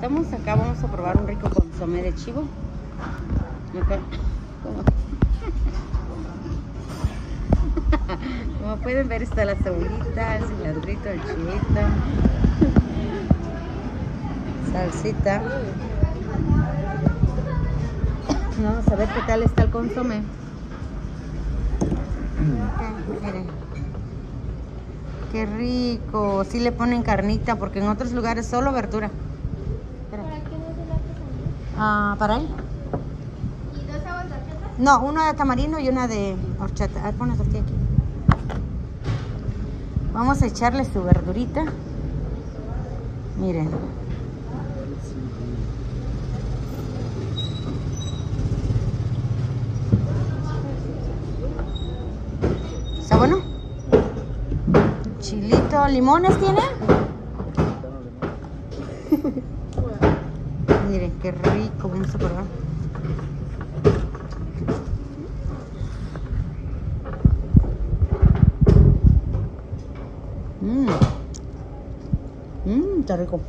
Estamos acá, vamos a probar un rico consomé de chivo. Acá. Como pueden ver, está la cebollita, el cilandrito, el chilito, salsita. Vamos a ver qué tal está el consomé. Miren, qué rico. Sí le ponen carnita, porque en otros lugares solo verdura. ¿Para qué no se la hacen? Ah, ¿para él? ¿Y 2 aguas de horchata? No, una de tamarindo y una de horchata. Ah, pon la tortilla aquí. Vamos a echarle su verdurita. Miren. ¿Está bueno? Chilito, ¿limones tiene? Miren, qué rico. Vamos a probar. Está rico.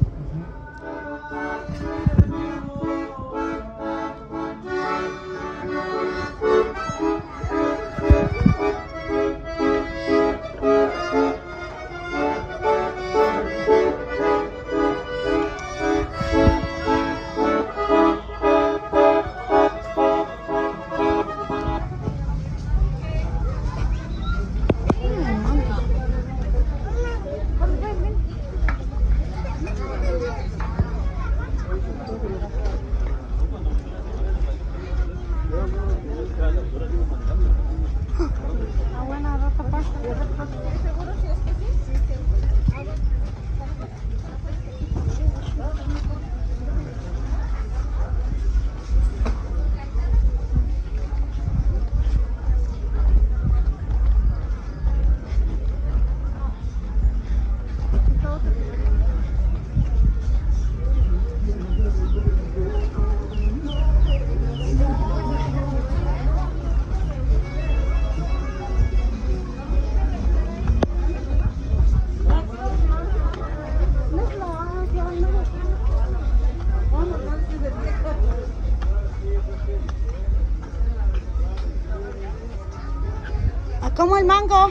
¿Cómo el mango?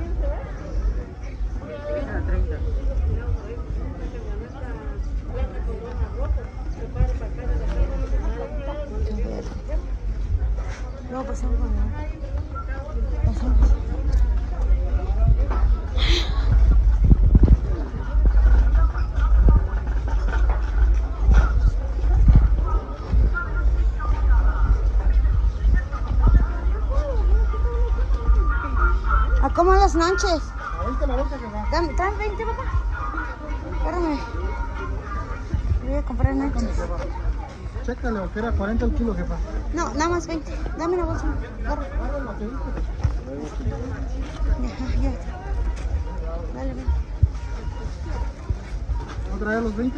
No, pasamos por allá. Pasamos. ¿Cómo las nanches? A 20 la bolsa que va. ¿Traen 20, papá? Espérame. Voy a comprar nanches. Chécale, que era 40 el kilo, jefa. No, nada más 20. Dame la bolsa. Agarra. Lo que dice. Ya. Dale, ven. ¿No traía los 20?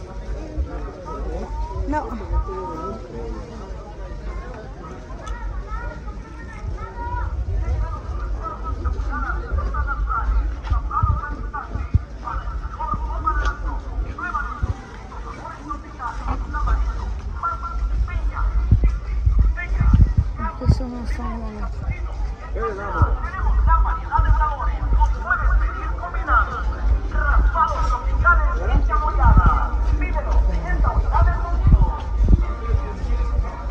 No. Eso no son buenos. Tenemos gran variedad de sabores, los 9 estilos combinados, raspados tropicales y chamoyada. Pídelo, 60 unidades contigo.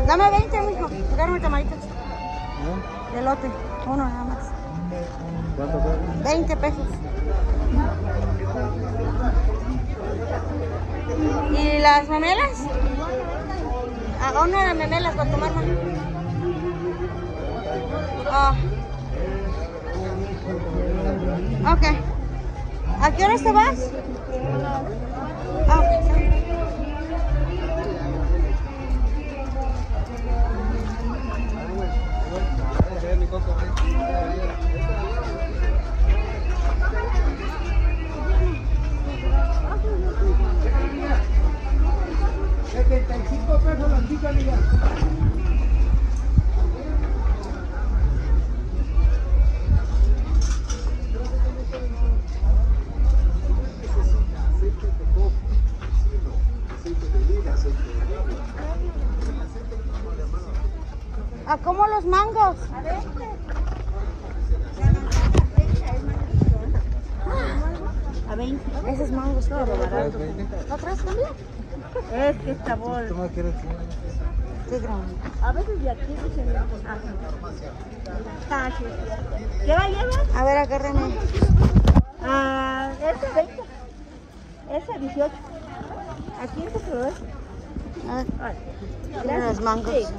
Dame 20, mijo. Dame tamaritas. ¿No? De elote. Uno nada más. ¿Cuánto cuesta? 20 pesos. ¿Y las memelas? Haga una de memelas para tomar más. Ah. Ok. ¿A qué horas te vas? Ah, ok. ¿A cómo los mangos? A 20. Ese es mangos, pero barato. 20. ¿Lo traes también? Es que esta bolsa. ¿Tú no quieres? Qué grande. A veces de aquí dicen. Ah, sí, es cierto. ¿Qué va a llevar? A ver, agárrame. Ah, ese 20. Ese 18. Aquí es otro de A ver, Ay, los mangos. Sí.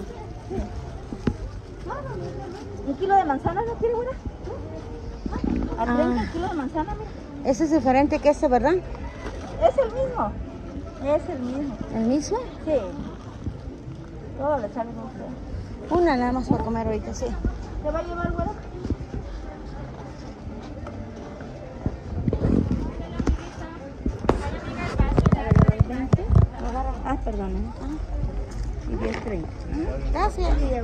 ¿Un kilo de manzana no quiere, güera? A 30 el kilo de manzana, mira. Ese es diferente que este, ¿verdad? Es el mismo. Es el mismo. ¿El mismo? Sí. Todo le sale muy feo. Una nada más para comer ahorita, sí. ¿Qué va a llevar, güera? Ah, perdón. Y 10.30. Gracias. Se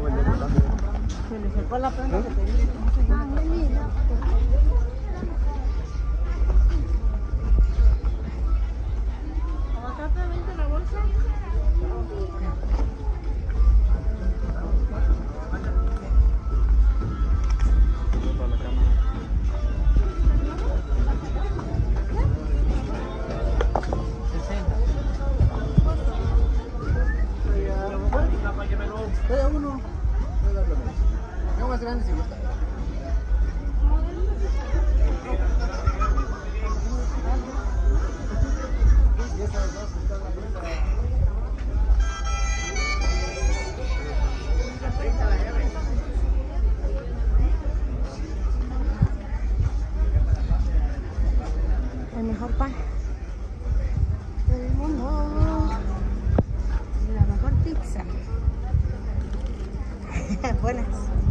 le sacó la planta que tenía. ¿Exactamente la bolsa? Uno. Yo más grande si gusta. El mejor pan del mundo. La mejor pizza. Buenas.